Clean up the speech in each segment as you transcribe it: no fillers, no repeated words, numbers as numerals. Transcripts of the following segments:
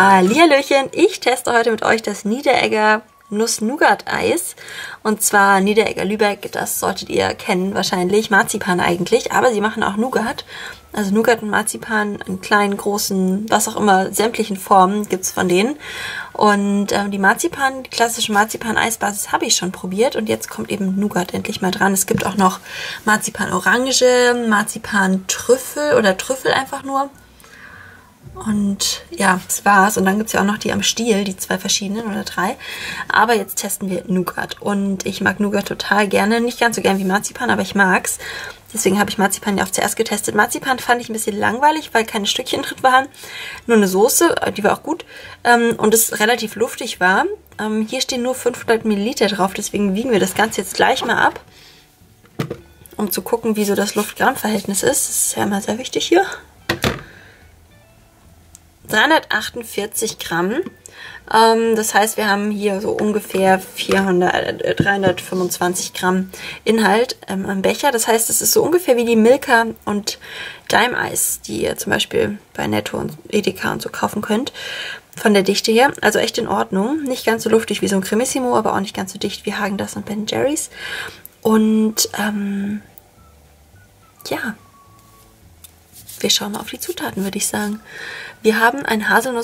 Hallihallöchen, ich teste heute mit euch das Niederegger Nuss-Nougat-Eis. Und zwar Niederegger Lübeck, das solltet ihr kennen wahrscheinlich, Marzipan eigentlich, aber sie machen auch Nougat. Also Nougat und Marzipan in kleinen, großen, was auch immer, sämtlichen Formen gibt es von denen. Und die klassische Marzipan-Eisbasis habe ich schon probiert und jetzt kommt eben Nougat endlich mal dran. Es gibt auch noch Marzipan-Orange, Marzipan-Trüffel oder Trüffel einfach nur. Und ja, das war's. Und dann gibt es ja auch noch die am Stiel, die 2 verschiedenen oder 3. Aber jetzt testen wir Nougat. Und ich mag Nougat total gerne. Nicht ganz so gern wie Marzipan, aber ich mag's. Deswegen habe ich Marzipan ja auch zuerst getestet. Marzipan fand ich ein bisschen langweilig, weil keine Stückchen drin waren. Nur eine Soße, die war auch gut. Und es relativ luftig war. Hier stehen nur 500 Milliliter drauf. Deswegen wiegen wir das Ganze jetzt gleich mal ab. Um zu gucken, wie so das Luft-Gramm-Verhältnis ist. Das ist ja immer sehr wichtig hier. 348 Gramm. Das heißt, wir haben hier so ungefähr 325 Gramm Inhalt am Becher. Das heißt, es ist so ungefähr wie die Milka und Daim-Eis, die ihr zum Beispiel bei Netto und Edeka und so kaufen könnt. Von der Dichte her. Also echt in Ordnung. Nicht ganz so luftig wie so ein Cremissimo, aber auch nicht ganz so dicht wie Häagen-Dazs und Ben Jerry's. Und ja, wir schauen mal auf die Zutaten, würde ich sagen. Wir haben eine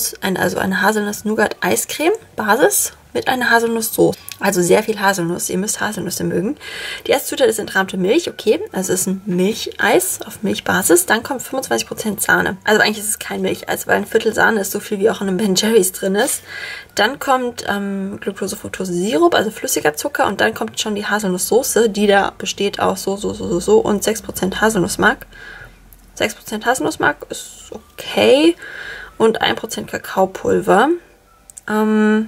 Haselnuss-Nougat-Eiscreme-Basis mit einer Haselnuss-Soße. Also sehr viel Haselnuss. Ihr müsst Haselnüsse mögen. Die erste Zutat ist entrahmte Milch. Okay, also es ist ein Milcheis auf Milchbasis. Dann kommt 25% Sahne. Also eigentlich ist es kein Milcheis, weil ein Viertel Sahne ist so viel, wie auch in einem Ben Jerry's drin ist. Dann kommt Glucose-Fructose-Sirup, also flüssiger Zucker. Und dann kommt schon die Haselnusssoße, die da besteht aus so und 6% Haselnussmark. 6% Haselnussmark ist okay. Und 1% Kakaopulver. Dann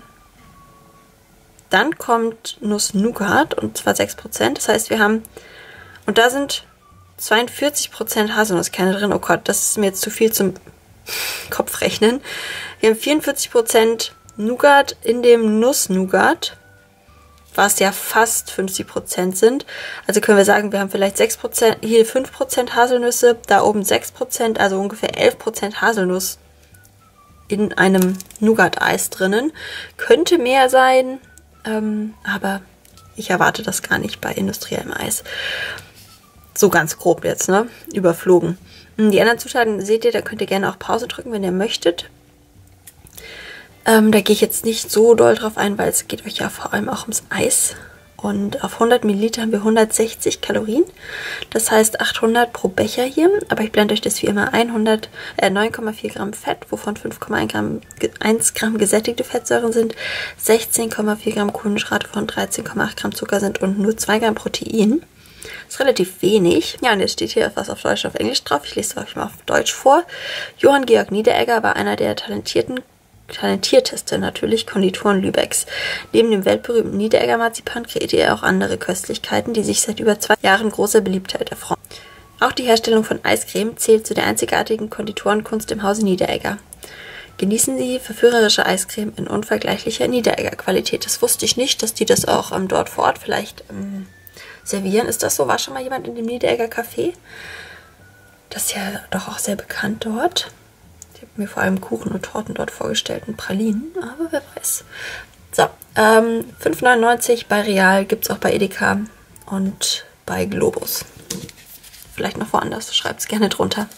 kommt Nuss-Nougat und zwar 6%. Das heißt, wir haben, und da sind 42% Haselnusskerne drin. Oh Gott, das ist mir jetzt zu viel zum Kopfrechnen. Wir haben 44% Nougat in dem Nuss-Nougat, was ja fast 50% sind. Also können wir sagen, wir haben vielleicht 6%, hier 5% Haselnüsse, da oben 6%, also ungefähr 11% Haselnuss in einem Nougat-Eis drinnen. Könnte mehr sein, aber ich erwarte das gar nicht bei industriellem Eis. So ganz grob jetzt, ne? Überflogen. Die anderen Zutaten seht ihr, da könnt ihr gerne auch Pause drücken, wenn ihr möchtet. Da gehe ich jetzt nicht so doll drauf ein, weil es geht euch ja vor allem auch ums Eis. Und auf 100 Milliliter haben wir 160 Kalorien. Das heißt 800 pro Becher hier. Aber ich blende euch das wie immer ein. 9,4 Gramm Fett, wovon 5,1 Gramm gesättigte Fettsäuren sind. 16,4 Gramm Kohlenhydrate, von 13,8 Gramm Zucker sind und nur 2 Gramm Protein. Das ist relativ wenig. Ja, und jetzt steht hier was auf Deutsch und auf Englisch drauf. Ich lese es euch mal auf Deutsch vor. Johann Georg Niederegger war einer der talentierteste natürlich Konditoren Lübecks. Neben dem weltberühmten Niederegger Marzipan kreierte er auch andere Köstlichkeiten, die sich seit über 2 Jahren großer Beliebtheit erfreuen. Auch die Herstellung von Eiscreme zählt zu der einzigartigen Konditorenkunst im Hause Niederegger. Genießen Sie verführerische Eiscreme in unvergleichlicher Niederegger-Qualität. Das wusste ich nicht, dass die das auch dort vor Ort vielleicht servieren. Ist das so? War schon mal jemand in dem Niederegger Café? Das ist ja doch auch sehr bekannt dort. Ich habe mir vor allem Kuchen und Torten dort vorgestellt und Pralinen, aber wer weiß. So, 5,99 bei Real, gibt es auch bei Edeka und bei Globus. Vielleicht noch woanders, schreibt es gerne drunter.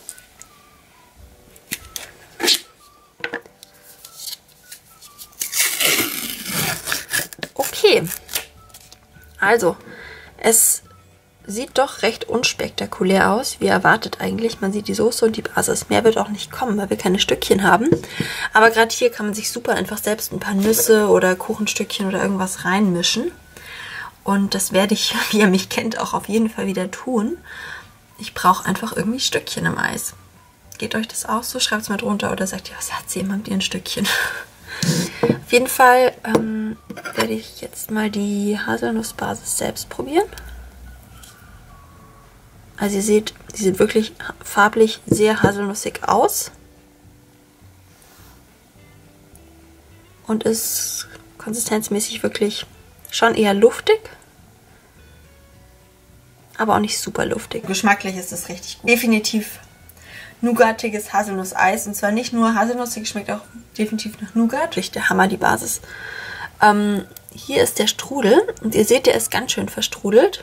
Okay, also, es sieht doch recht unspektakulär aus, wie erwartet eigentlich. Man sieht die Soße und die Basis. Mehr wird auch nicht kommen, weil wir keine Stückchen haben. Aber gerade hier kann man sich super einfach selbst ein paar Nüsse oder Kuchenstückchen oder irgendwas reinmischen. Und das werde ich, wie ihr mich kennt, auch auf jeden Fall wieder tun. Ich brauche einfach irgendwie Stückchen im Eis. Geht euch das auch so? Schreibt es mal drunter oder sagt ihr, was hat sie immer mit ihren Stückchen? Auf jeden Fall werde ich jetzt mal die Haselnussbasis selbst probieren. Also ihr seht, die sieht wirklich farblich sehr haselnussig aus. Und ist konsistenzmäßig wirklich schon eher luftig. Aber auch nicht super luftig. Geschmacklich ist das richtig gut. Definitiv nougatiges Haselnusseis. Und zwar nicht nur haselnussig, schmeckt auch definitiv nach Nougat. Richtig der Hammer, die Basis. Hier ist der Strudel und ihr seht, der ist ganz schön verstrudelt.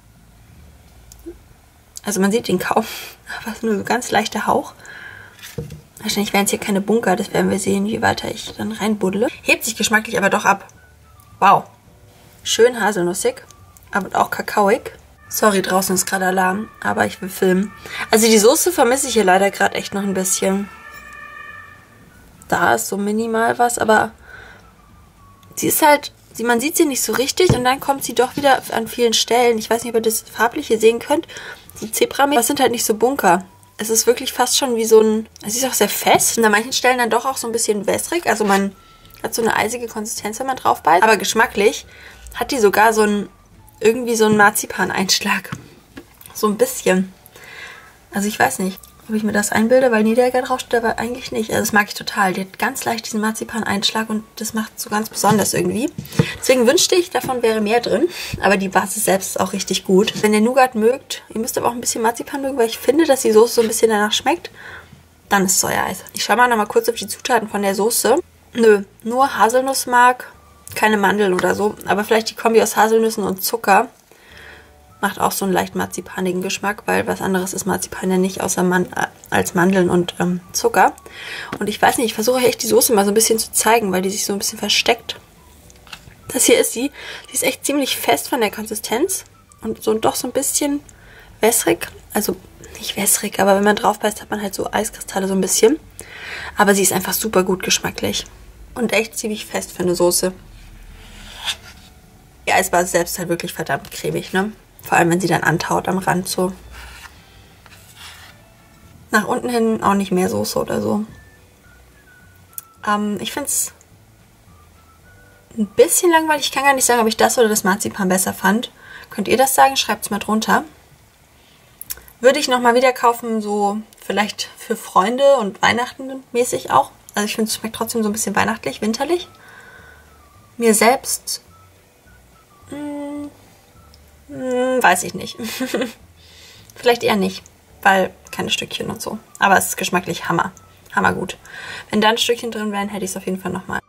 Also man sieht ihn kaum, aber es ist nur so ganz leichter Hauch. Wahrscheinlich wären es hier keine Bunker, das werden wir sehen, je weiter ich dann reinbuddle. Hebt sich geschmacklich aber doch ab. Wow. Schön haselnussig, aber auch kakaoig. Sorry, draußen ist gerade Alarm, aber ich will filmen. Also die Soße vermisse ich hier leider gerade echt noch ein bisschen. Da ist so minimal was, aber sie ist halt, man sieht sie nicht so richtig und dann kommt sie doch wieder an vielen Stellen. Ich weiß nicht, ob ihr das farblich hier sehen könnt. So Zebramäßig, das sind halt nicht so Bunker. Es ist wirklich fast schon wie so ein, es ist auch sehr fest und an manchen Stellen dann doch auch so ein bisschen wässrig. Also man hat so eine eisige Konsistenz, wenn man drauf beißt. Aber geschmacklich hat die sogar so ein, irgendwie so einen Marzipaneinschlag. So ein bisschen. Also ich weiß nicht, ob ich mir das einbilde, weil Niederegger draufsteht, aber eigentlich nicht. Also das mag ich total. Die hat ganz leicht diesen Marzipaneinschlag und das macht so ganz besonders irgendwie. Deswegen wünschte ich, davon wäre mehr drin. Aber die Basis selbst ist auch richtig gut. Wenn ihr Nougat mögt, ihr müsst aber auch ein bisschen Marzipan mögen, weil ich finde, dass die Soße so ein bisschen danach schmeckt, dann ist Sojaeis. Ich schaue mal nochmal kurz auf die Zutaten von der Soße. Nö, nur Haselnussmark, keine Mandeln oder so. Aber vielleicht die Kombi aus Haselnüssen und Zucker macht auch so einen leicht marzipanigen Geschmack, weil was anderes ist Marzipan ja nicht, außer als Mandeln und Zucker. Und ich weiß nicht, ich versuche echt die Soße mal so ein bisschen zu zeigen, weil die sich so ein bisschen versteckt. Das hier ist sie. Die ist echt ziemlich fest von der Konsistenz und so doch so ein bisschen wässrig. Also nicht wässrig, aber wenn man drauf beißt, hat man halt so Eiskristalle so ein bisschen. Aber sie ist einfach super gut geschmacklich und echt ziemlich fest für eine Soße. Die Eisbasis selbst ist halt wirklich verdammt cremig, ne? Vor allem, wenn sie dann antaut am Rand so. Nach unten hin auch nicht mehr Soße oder so. Ich finde es ein bisschen langweilig. Ich kann gar nicht sagen, ob ich das oder das Marzipan besser fand. Könnt ihr das sagen? Schreibt es mal drunter. Würde ich nochmal wieder kaufen, so vielleicht für Freunde und Weihnachten mäßig auch. Also ich finde, es schmeckt trotzdem so ein bisschen weihnachtlich, winterlich. Mir selbst weiß ich nicht. Vielleicht eher nicht, weil keine Stückchen und so. Aber es ist geschmacklich Hammer. Hammergut. Wenn da ein Stückchen drin wären, hätte ich es auf jeden Fall nochmal.